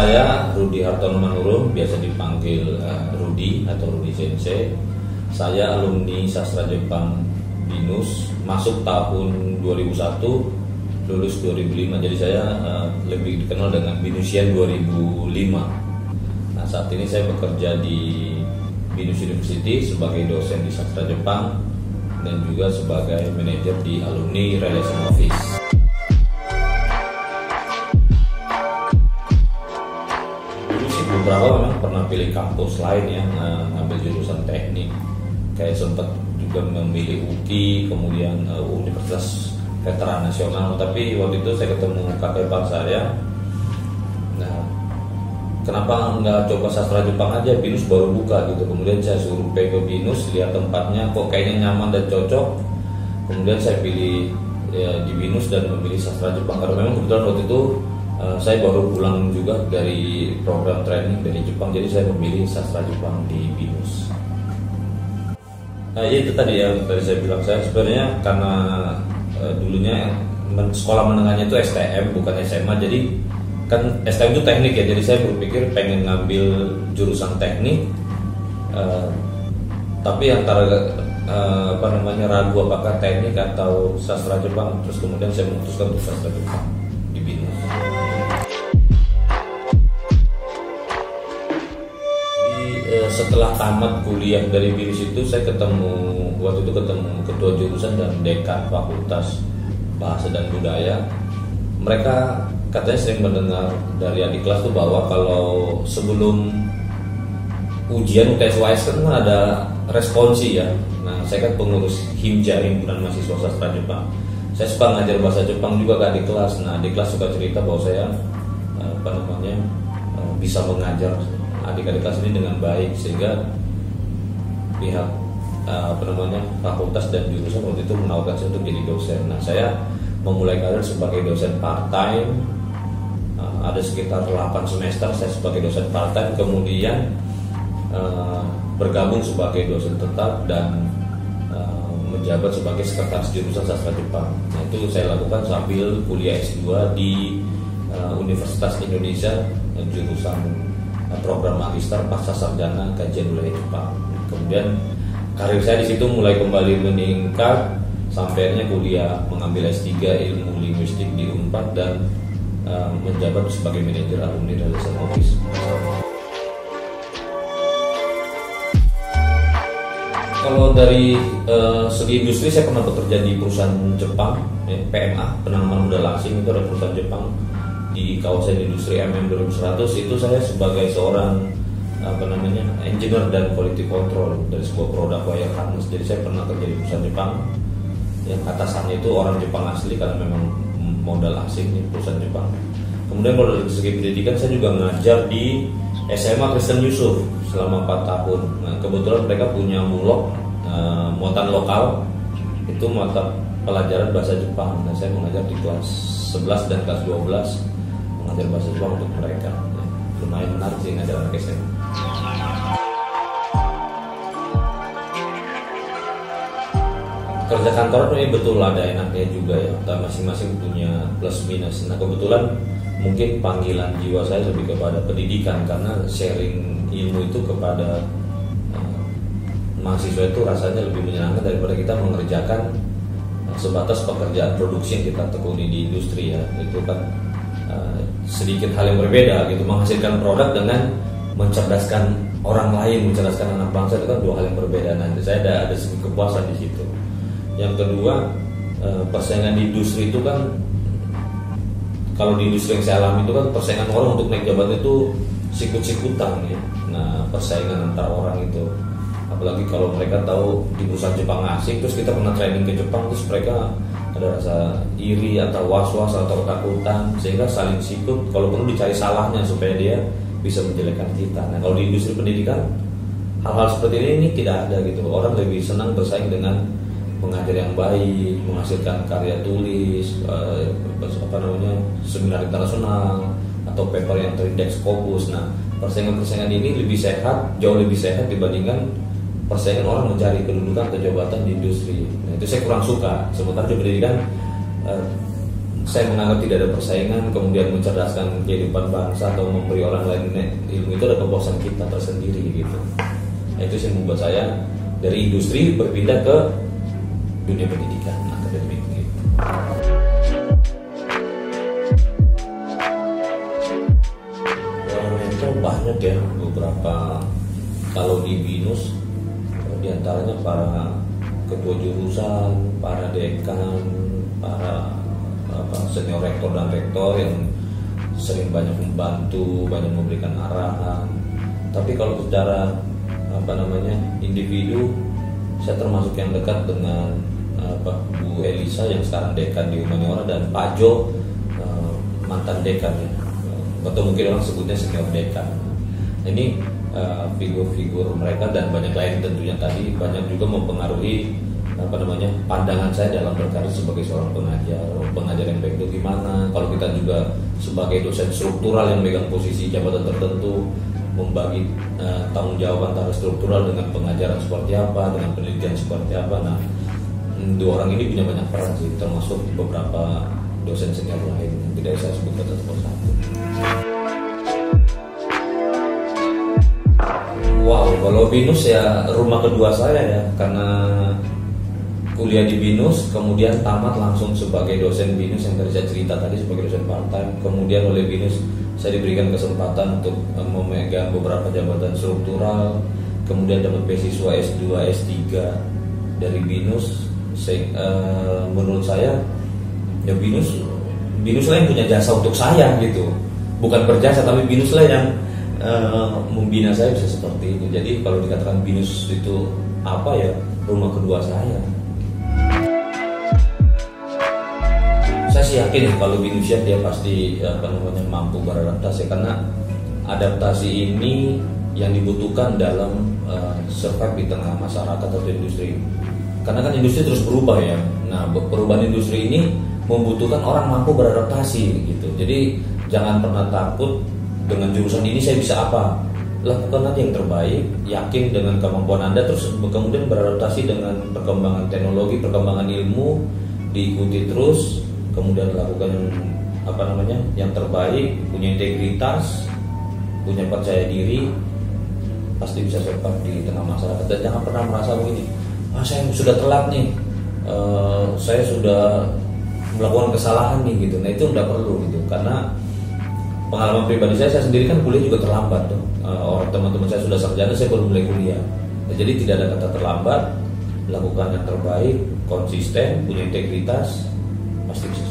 saya Rudi Hartono Manurung, biasa dipanggil Rudi atau Rudi Sensei. Saya alumni sastra Jepang BINUS, masuk tahun 2001, lulus 2005. Jadi saya lebih dikenal dengan BINUSian 2005. Nah, saat ini saya bekerja di BINUS University sebagai dosen di sastra Jepang dan juga sebagai manajer di Alumni Relation Office. Beberapa memang pernah pilih kampus lain ya, ngambil jurusan teknik, kayak sempat juga memilih UKI, kemudian Universitas Veteran Nasional, tapi waktu itu saya ketemu kakek ipar saya. Nah, kenapa nggak coba sastra Jepang aja, BINUS baru buka gitu. Kemudian saya survei ke BINUS, lihat tempatnya kok kayaknya nyaman dan cocok. Kemudian saya pilih ya, di BINUS dan memilih sastra Jepang karena memang kebetulan waktu itu saya baru pulang juga dari program training dari Jepang, jadi saya memilih sastra Jepang di BINUS. Nah, itu tadi yang tadi saya bilang, saya sebenarnya karena dulunya sekolah menengahnya itu STM bukan SMA, jadi kan STM itu teknik ya, jadi saya berpikir pengen ngambil jurusan teknik, tapi antara ragu apakah teknik atau sastra Jepang, terus kemudian saya memutuskan untuk sastra Jepang di BINUS. Setelah tamat kuliah dari BINUS itu saya waktu itu ketemu ketua jurusan dan dekan fakultas bahasa dan budaya. Mereka katanya sering mendengar dari adik kelas tuh bahwa kalau sebelum ujian UTS UAS kan ada responsi ya. Nah, saya kan pengurus HIMJA, Himpunan Mahasiswa Sastra Jepang. Saya suka ngajar bahasa Jepang juga ke adik kelas. Nah, adik kelas suka cerita bahwa saya bisa mengajar adik-adik kelas ini dengan baik, sehingga pihak fakultas dan jurusan waktu itu menawarkan saya untuk jadi dosen. Nah, saya memulai karir sebagai dosen part-time, ada sekitar 8 semester saya sebagai dosen part-time, kemudian bergabung sebagai dosen tetap dan menjabat sebagai sekretaris jurusan sastra Jepang. Nah, itu saya lakukan sambil kuliah S2 di Universitas Indonesia, jurusan program magister pasca sarjana kajian budaya Jepang. Kemudian karir saya di situ mulai kembali meningkat sampai akhirnya kuliah mengambil S3 ilmu linguistik di Unpad dan menjabat sebagai manajer Alumni Relation Office. Kalau dari segi industri, saya pernah bekerja di perusahaan Jepang, PMA, penanaman modal asing, itu ada perusahaan Jepang di kawasan industri MM2100. Itu saya sebagai seorang engineer dan quality control dari sebuah produk wire harness. Jadi saya pernah kerja di perusahaan Jepang yang atasannya itu orang Jepang asli karena memang modal asing di perusahaan Jepang. Kemudian kalau dari segi pendidikan, saya juga ngajar di SMA Kristen Yusuf selama 4 tahun. Nah, kebetulan mereka punya mulok muatan lokal, itu mata pelajaran bahasa Jepang. Nah, saya mengajar di kelas 11 dan kelas 12 mengajar bahasa Jepang untuk mereka. Ya, lumayan menarik sih ngajar anak SMA. Kerja kantoran ini betul ada enaknya juga ya, dan masing-masing punya plus minus. Nah, kebetulan mungkin panggilan jiwa saya lebih kepada pendidikan, karena sharing ilmu itu kepada mahasiswa itu rasanya lebih menyenangkan daripada kita mengerjakan sebatas pekerjaan produksi yang kita tekuni di industri ya. Itu kan sedikit hal yang berbeda gitu, menghasilkan produk dengan mencerdaskan orang lain, mencerdaskan anak bangsa, itu kan dua hal yang berbeda. Nanti saya ada sedikit kepuasan di situ. Yang kedua, persaingan di industri itu kan, kalau di industri yang saya alami itu kan persaingan orang untuk naik jabatan itu sikut-sikutan ya. Nah, persaingan antar orang itu, apalagi kalau mereka tahu di perusahaan Jepang asing, terus kita pernah training ke Jepang, terus mereka ada rasa iri atau was-was atau ketakutan, sehingga saling sikut, kalau perlu dicari salahnya supaya dia bisa menjelekkan kita. Nah, kalau di industri pendidikan hal-hal seperti ini tidak ada gitu. Orang lebih senang bersaing dengan pengajar yang baik, menghasilkan karya tulis, seminar internasional atau paper yang terindeks Scopus. Nah, persaingan ini lebih sehat, jauh lebih sehat dibandingkan persaingan orang mencari kedudukan atau jabatan di industri. Nah, itu saya kurang suka. Sementara di pendidikan saya menganggap tidak ada persaingan, kemudian mencerdaskan kehidupan bangsa atau memberi orang lain ilmu, itu ada kepuasan kita tersendiri gitu. Nah, itu sih membuat saya dari industri berpindah ke dunia pendidikan akademik gitu. Itu banyak ya, beberapa. Kalau di BINUS diantaranya para ketua jurusan, para dekan, para senior rektor dan rektor yang sering banyak membantu, banyak memberikan arahan. Tapi kalau secara individu, saya termasuk yang dekat dengan Bu Elisa yang sekarang dekan di Humaniora, dan Pak Jo mantan dekan ya, atau mungkin orang sebutnya senior dekan. Ini figur-figur mereka dan banyak lain tentunya tadi banyak juga mempengaruhi pandangan saya dalam berkarir sebagai seorang pengajar yang baik itu gimana. Kalau kita juga sebagai dosen struktural yang megang posisi jabatan tertentu, membagi tanggung jawab antara struktural dengan pengajaran seperti apa, dengan penelitian seperti apa. Nah, dua orang ini punya banyak peran sih, termasuk beberapa dosen senior lain yang tidak saya sebutkan satu persatu. Wow, kalau BINUS ya rumah kedua saya ya, karena kuliah di BINUS, kemudian tamat langsung sebagai dosen BINUS yang tadi saya cerita tadi sebagai dosen part-time. Kemudian oleh BINUS saya diberikan kesempatan untuk memegang beberapa jabatan struktural, kemudian dapat beasiswa S2, S3 dari BINUS. Menurut saya ya BINUS lah yang punya jasa untuk saya gitu, bukan berjasa, tapi BINUS lah yang membina saya bisa seperti ini. Jadi kalau dikatakan BINUS itu apa ya, rumah kedua saya. Saya sih yakin kalau BINUS dia pasti mampu beradaptasi, karena adaptasi ini yang dibutuhkan dalam survive di tengah masyarakat atau industri. Karena kan industri terus berubah ya. Nah, perubahan industri ini membutuhkan orang mampu beradaptasi gitu. Jadi jangan pernah takut dengan jurusan ini saya bisa apa. Lakukan aja yang terbaik, yakin dengan kemampuan Anda, terus kemudian beradaptasi dengan perkembangan teknologi, perkembangan ilmu, diikuti terus, kemudian lakukan yang terbaik, punya integritas, punya percaya diri, pasti bisa survive di tengah masyarakat. Dan jangan pernah merasa begini, saya sudah telat nih, saya sudah melakukan kesalahan nih gitu. Nah, itu nggak perlu gitu, karena pengalaman pribadi saya sendiri kan kuliah juga terlambat tuh. Orang teman-teman saya sudah sarjana, saya baru mulai kuliah. Nah, jadi tidak ada kata terlambat, lakukan yang terbaik, konsisten, punya integritas, pasti bisa